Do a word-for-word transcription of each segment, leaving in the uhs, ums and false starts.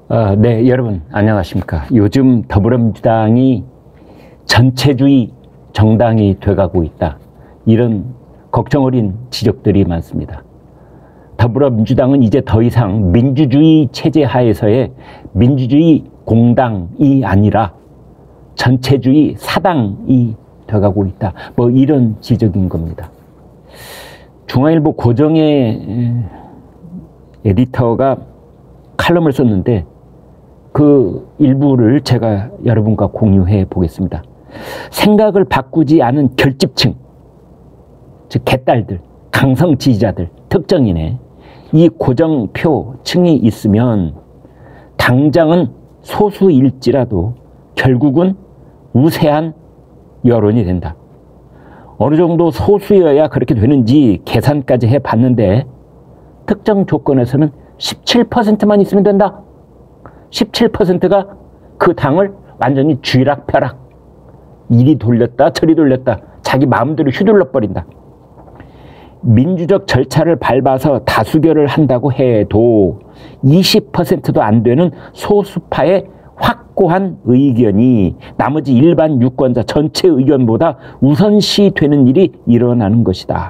어, 네, 여러분 안녕하십니까. 요즘 더불어민주당이 전체주의 정당이 돼가고 있다, 이런 걱정 어린 지적들이 많습니다. 더불어민주당은 이제 더 이상 민주주의 체제 하에서의 민주주의 공당이 아니라 전체주의 사당이 돼가고 있다, 뭐 이런 지적인 겁니다. 중앙일보 고정의 에디터가 칼럼을 썼는데 그 일부를 제가 여러분과 공유해 보겠습니다. 생각을 바꾸지 않은 결집층, 즉 개딸들, 강성 지지자들, 특정인의 이 고정표층이 있으면 당장은 소수일지라도 결국은 우세한 여론이 된다. 어느 정도 소수여야 그렇게 되는지 계산까지 해봤는데 특정 조건에서는 십칠 퍼센트만 있으면 된다. 십칠 퍼센트가 그 당을 완전히 쥐락펴락, 이리 돌렸다 저리 돌렸다 자기 마음대로 휘둘러 버린다. 민주적 절차를 밟아서 다수결을 한다고 해도 이십 퍼센트도 안 되는 소수파의 확고한 의견이 나머지 일반 유권자 전체 의견보다 우선시되는 일이 일어나는 것이다.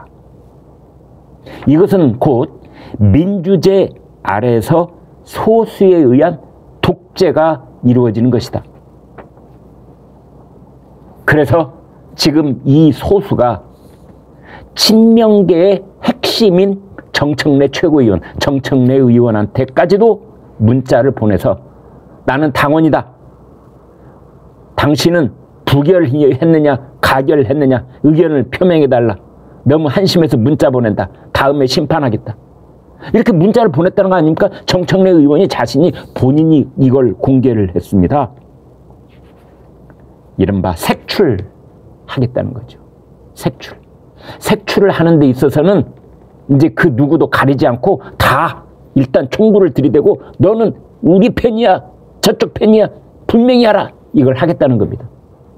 이것은 곧 민주제 아래에서 소수에 의한 독재가 이루어지는 것이다. 그래서 지금 이 소수가 친명계의 핵심인 정청래 최고위원, 정청래 의원한테까지도 문자를 보내서 나는 당원이다. 당신은 부결했느냐 가결했느냐 의견을 표명해달라. 너무 한심해서 문자 보낸다. 다음에 심판하겠다. 이렇게 문자를 보냈다는 거 아닙니까? 정청래 의원이 자신이 본인이 이걸 공개를 했습니다. 이른바 색출하겠다는 거죠. 색출. 색출을 하는 데 있어서는 이제 그 누구도 가리지 않고 다 일단 총구를 들이대고 너는 우리 편이야 저쪽 편이야 분명히 하라, 이걸 하겠다는 겁니다.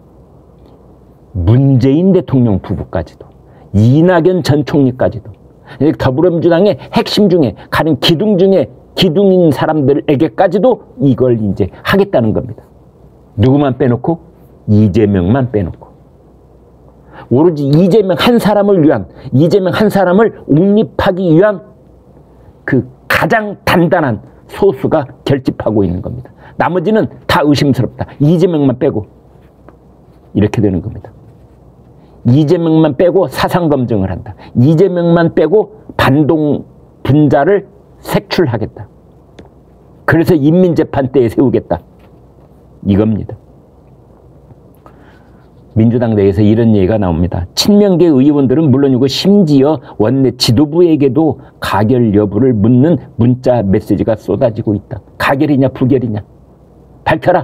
문재인 대통령 부부까지도, 이낙연 전 총리까지도, 더불어민주당의 핵심 중에 가령 기둥 중에 기둥인 사람들에게까지도 이걸 이제 하겠다는 겁니다. 누구만 빼놓고? 이재명만 빼놓고. 오로지 이재명 한 사람을 위한, 이재명 한 사람을 옹립하기 위한 그 가장 단단한 소수가 결집하고 있는 겁니다. 나머지는 다 의심스럽다. 이재명만 빼고. 이렇게 되는 겁니다. 이재명만 빼고 사상검증을 한다. 이재명만 빼고 반동 분자를 색출하겠다. 그래서 인민재판대에 세우겠다. 이겁니다. 민주당 내에서 이런 얘기가 나옵니다. 친명계 의원들은 물론이고 심지어 원내 지도부에게도 가결 여부를 묻는 문자 메시지가 쏟아지고 있다. 가결이냐 부결이냐 밝혀라.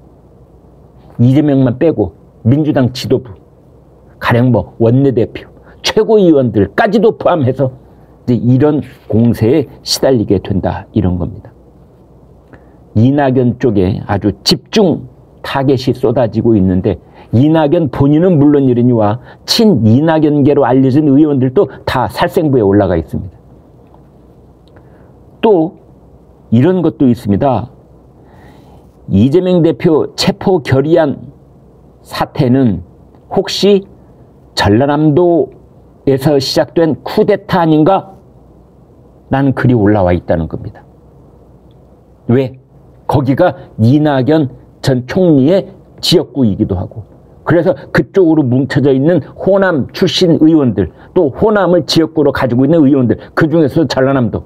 이재명만 빼고 민주당 지도부, 가령 뭐 원내대표, 최고위원들까지도 포함해서 이제 이런 공세에 시달리게 된다, 이런 겁니다. 이낙연 쪽에 아주 집중 타겟이 쏟아지고 있는데 이낙연 본인은 물론이니와 친 이낙연계로 알려진 의원들도 다 살생부에 올라가 있습니다. 또 이런 것도 있습니다. 이재명 대표 체포 결의안 사태는 혹시 전라남도에서 시작된 쿠데타 아닌가? 라는 글이 올라와 있다는 겁니다. 왜? 거기가 이낙연 전 총리의 지역구이기도 하고, 그래서 그쪽으로 뭉쳐져 있는 호남 출신 의원들, 또 호남을 지역구로 가지고 있는 의원들, 그 중에서 전라남도,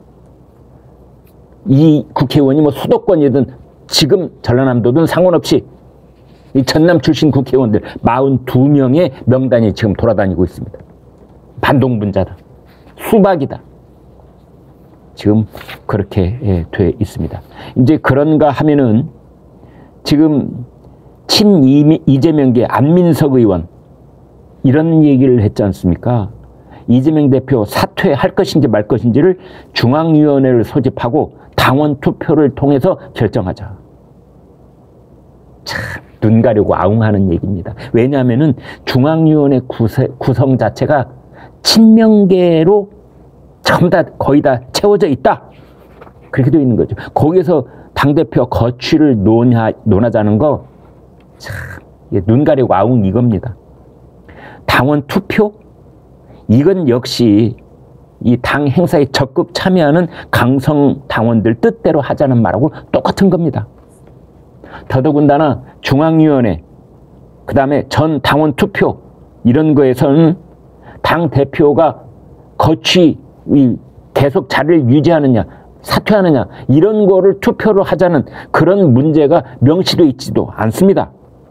이 국회의원이 뭐 수도권이든 지금 전라남도든 상관없이 이 전남 출신 국회의원들 사십이 명의 명단이 지금 돌아다니고 있습니다. 반동분자다. 수박이다. 지금 그렇게 예, 돼 있습니다. 이제 그런가 하면은 지금 친 이재명계 안민석 의원 이런 얘기를 했지 않습니까? 이재명 대표 사퇴할 것인지 말 것인지를 중앙위원회를 소집하고 당원 투표를 통해서 결정하자. 참 눈 가리고 아웅하는 얘기입니다. 왜냐하면은 중앙위원회 구세, 구성 자체가 친명계로 전부 다 거의 다 채워져 있다. 그렇게 되어 있는 거죠. 거기에서 당대표 거취를 논하, 논하자는 거, 참, 눈 가리고 아웅 이겁니다. 당원 투표? 이건 역시 이 당 행사에 적극 참여하는 강성 당원들 뜻대로 하자는 말하고 똑같은 겁니다. 더더군다나 중앙위원회, 그 다음에 전 당원 투표, 이런 거에서는 당 대표가 거취, 계속 자리를 유지하느냐, 사퇴하느냐, 이런 거를 투표로 하자는 그런 문제가 명시되어 있지도 않습니다.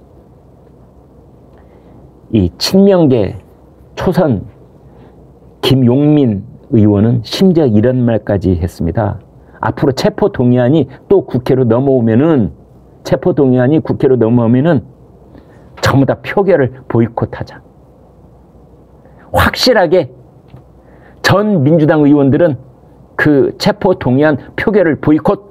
이 친명계 초선 김용민 의원은 심지어 이런 말까지 했습니다. 앞으로 체포동의안이 또 국회로 넘어오면은, 체포동의안이 국회로 넘어오면은 전부 다 표결을 보이콧하자. 확실하게 전 민주당 의원들은 그 체포동의안 표결을 보이콧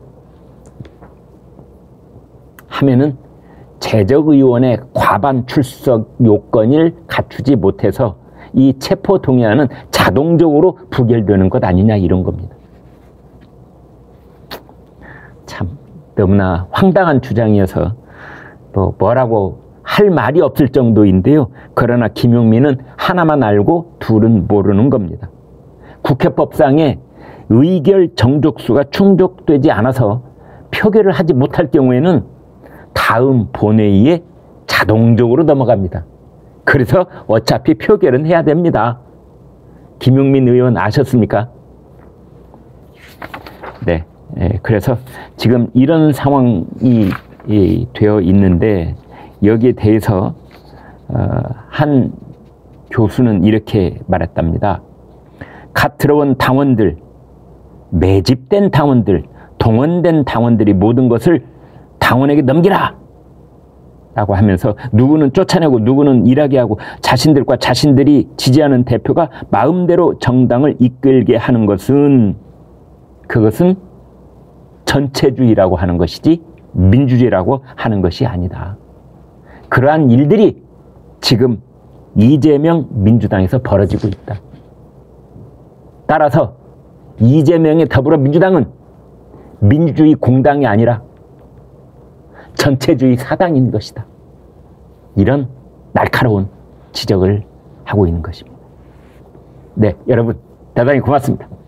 하면은 재적의원의 과반 출석 요건을 갖추지 못해서 이 체포동의안은 자동적으로 부결되는 것 아니냐, 이런 겁니다. 참 너무나 황당한 주장이어서 뭐 뭐라고 할 말이 없을 정도인데요. 그러나 김용민은 하나만 알고 둘은 모르는 겁니다. 국회법상에 의결 정족수가 충족되지 않아서 표결을 하지 못할 경우에는 다음 본회의에 자동적으로 넘어갑니다. 그래서 어차피 표결은 해야 됩니다. 김용민 의원 아셨습니까? 네, 예, 그래서 지금 이런 상황이 이, 되어 있는데, 여기에 대해서 어, 한 교수는 이렇게 말했답니다. 갓 들어온 당원들, 매집된 당원들, 동원된 당원들이 모든 것을 당원에게 넘기라! 라고 하면서 누구는 쫓아내고 누구는 일하게 하고 자신들과 자신들이 지지하는 대표가 마음대로 정당을 이끌게 하는 것은, 그것은 전체주의라고 하는 것이지 민주주의라고 하는 것이 아니다. 그러한 일들이 지금 이재명 민주당에서 벌어지고 있다. 따라서 이재명의 더불어민주당은 민주주의 공당이 아니라 전체주의 사당인 것이다. 이런 날카로운 지적을 하고 있는 것입니다. 네, 여러분 대단히 고맙습니다.